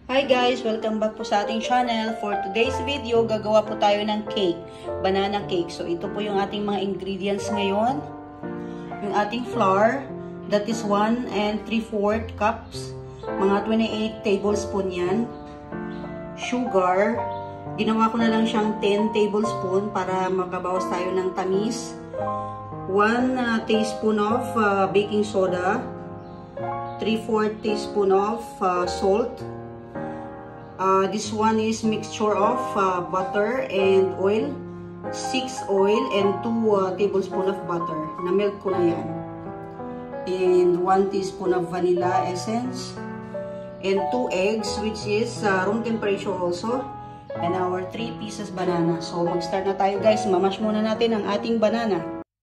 Hi guys! Welcome back po sa ating channel. For today's video, gagawa po tayo ng cake. Banana cake. So, ito po yung ating mga ingredients ngayon. Yung ating flour, that is 1 3/4 cups. Mga 28 tablespoon yan. Sugar, ginawa ko na lang siyang 10 tablespoon para makabawas tayo ng tamis. 1 teaspoon of baking soda. 3/4 teaspoon of salt. This one is mixture of butter and oil, 6 oil and 2 tablespoon of butter. Na-melt ko na yan. And 1 teaspoon of vanilla essence. And 2 eggs, which is room temperature also. And our 3 pieces banana. So mag-start na tayo guys. Mamash muna natin ang ating banana.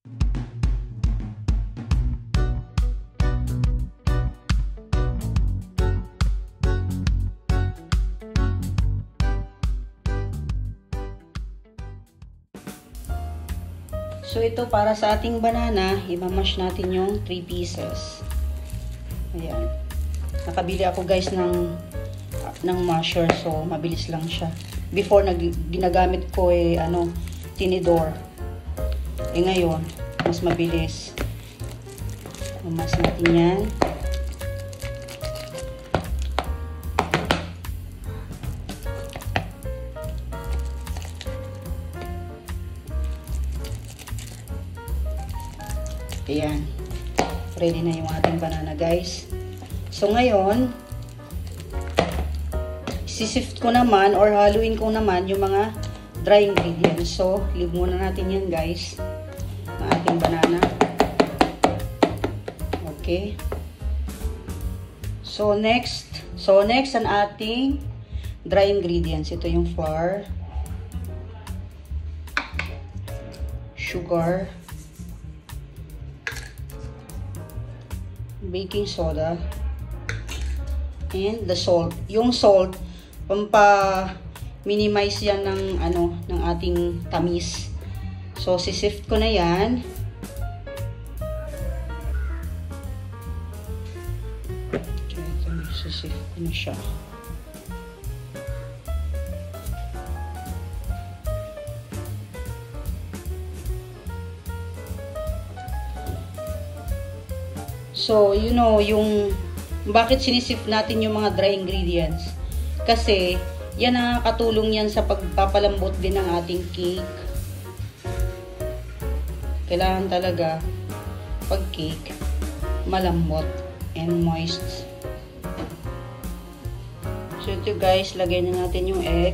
So, ito para sa ating banana, imamash natin yung 3 pieces. Ayan. Nakabili ako guys ng masher, so mabilis lang siya. Before, ginagamit ko tinidor. Ngayon, mas mabilis. Mamas natin yan. Ayan. Ready na yung ating banana guys. So ngayon, sisift ko naman or haluin ko naman yung mga dry ingredients. So, leave muna natin yan guys. Ang ating banana. Okay. So next ang ating dry ingredients. Ito yung flour, sugar, baking soda, and the salt. Yung salt, pampa-minimize yan ng ating tamis. So, sisift ko na yan. Okay, sisift ko na siya. So, you know, yung bakit sinisip natin yung mga dry ingredients. Kasi, yan nakakatulong yan sa pagpapalambot din ng ating cake. Kailangan talaga, pag cake, malambot and moist. So, ito guys, lagay na natin yung egg.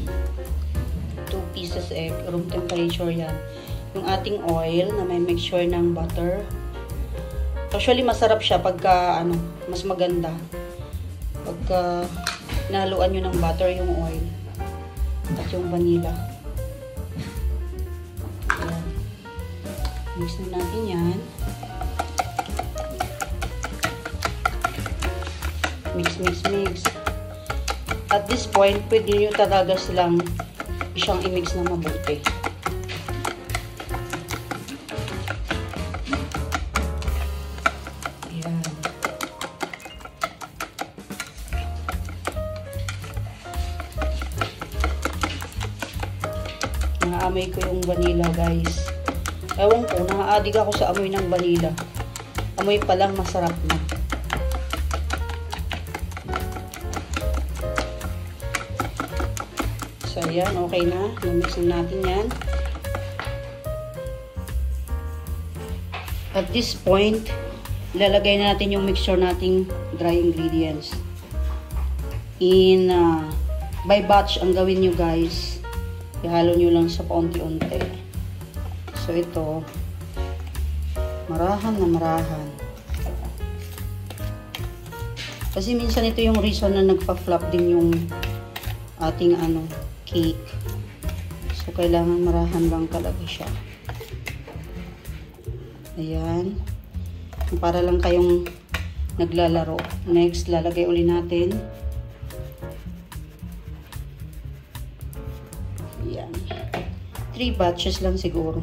2 pieces egg, room temperature yan. Yung ating oil na may mixture ng butter. Actually, masarap siya pagka, mas maganda. Pagka nahaluan nyo ng butter yung oil. At yung vanilla. Ayan. Mix na natin yan. Mix, mix, mix. At this point, pwede nyo talaga silang siyang i-mix na mabuti. Naamoy ko yung vanilla guys. Ewan ko, nakaadig ako sa amoy ng vanilla. Amoy pa lang masarap na. So ayan, okay na. Namix na natin yan. At this point, ilalagay na natin yung mixture nating dry ingredients. By batch ang gawin nyo guys. Ihalo nyo lang sa paunti-unti. So, ito, marahan na marahan. Kasi minsan ito yung reason na nagpa-flop din yung ating cake. So, kailangan marahan lang talaga siya. Ayan. Para lang kayong naglalaro. Next, lalagay uli natin. Ayan. 3 batches lang siguro.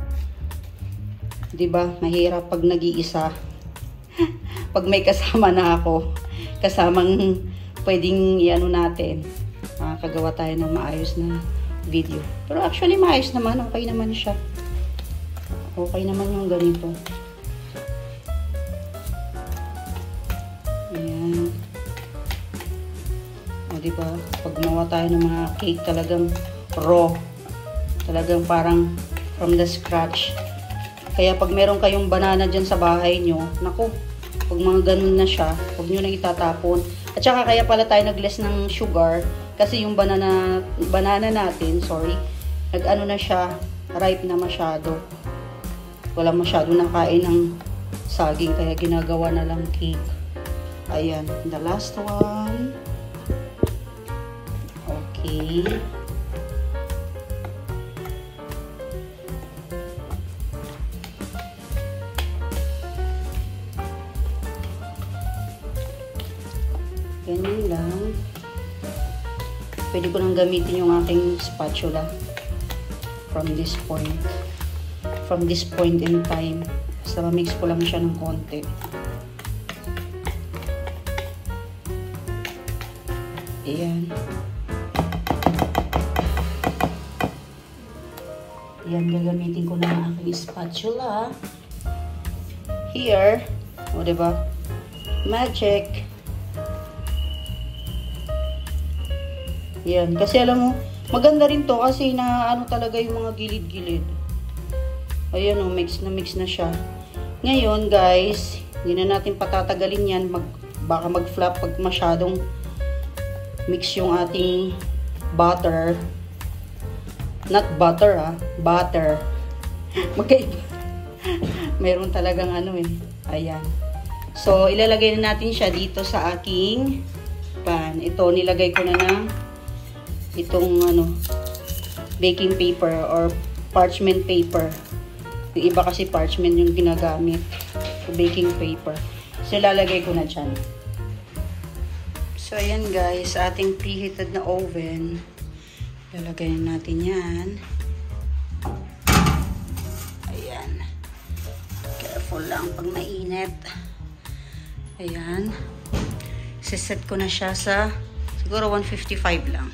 'Di ba? Mahirap pag nag-iisa. Pag may kasama na ako, kasamang pwedeng i-ano natin. Makakagawa tayo ng maayos na video. Pero actually, maayos naman. Okay naman siya. Okay naman yung ganito. Ayan. O, diba? Pag gumawa tayo ng mga cake, talagang raw. Talagang parang from the scratch. Kaya pag meron kayong banana dyan sa bahay nyo, naku, pag mga ganun na siya, huwag nyo na itatapon. At saka kaya pala tayo nag-less ng sugar, kasi yung banana natin, sorry, nag-ano na siya, ripe na masyado. Wala masyado nakain ng saging, kaya ginagawa na lang cake. Ayan, the last one. Okay. Ganyan lang. Pwede ko nang gamitin yung aking spatula from this point. From this point in time. Basta ma-mix ko lang siya ng konti. Ayan. Ayan, gagamitin ko na ang aking spatula. Here. O, diba? Magic. Ayan. Kasi alam mo, maganda rin to kasi na ano talaga yung mga gilid-gilid. Ayan o, mix na siya. Ngayon, guys, hindi na natin patatagalin yan. Baka mag-flop pag masyadong mix yung ating butter. Not butter, butter. Magkaiba. Meron talagang ano eh. Ayan. So, ilalagay na natin siya dito sa aking pan. Ito, nilagay ko na ng itong ano, baking paper or parchment paper. Yung iba kasi parchment yung ginagamit. So, baking paper. So, ilalagay ko na dyan. So, ayan guys, ating preheated na oven. Lalagay natin yan. Ayan. Careful lang pag mainit. Ayan. Siset ko na siya sa siguro 155 lang.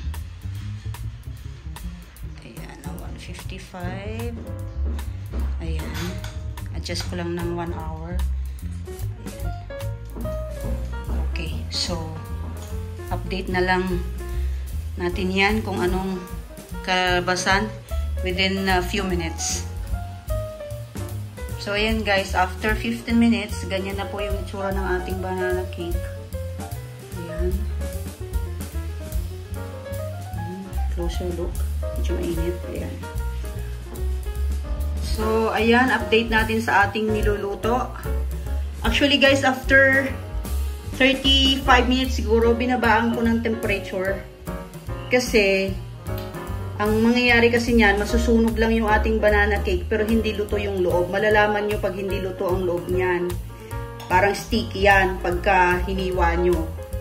Ayan, 155. Ayan. Adjust ko lang ng 1 hour. Ayan. Okay. So, update na lang natin yan kung anong kalabasan within a few minutes. So, ayan guys, after 15 minutes, ganyan na po yung itsura ng ating banana cake. Ayan. Closer look. Medyo mainit. Ayan. So, ayan, update natin sa ating niluluto. Actually guys, after 35 minutes siguro, binabaan ko ng temperature. Kasi, ang mangyayari kasi niyan, masusunog lang yung ating banana cake, pero hindi luto yung loob. Malalaman nyo pag hindi luto ang loob niyan. Parang sticky yan pagka hiniwa nyo.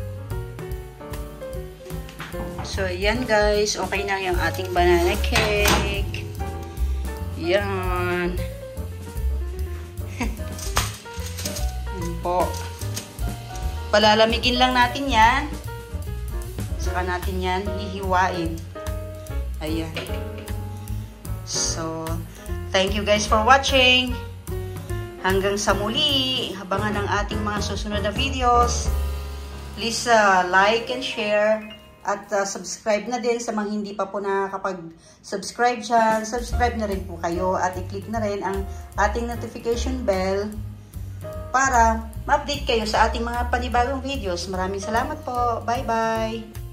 So, yan guys. Okay na yung ating banana cake. Yan. Yan po. Palalamigin lang natin yan. Saka natin yan hihiwain. Ayan. So, thank you guys for watching. Hanggang sa muli. Abangan ang ating mga susunod na videos. Please like and share. At subscribe na din sa mga hindi pa po nakakapag-subscribe dyan. Subscribe na rin po kayo. At i-click na rin ang ating notification bell para ma-update kayo sa ating mga panibagong videos. Maraming salamat po. Bye-bye!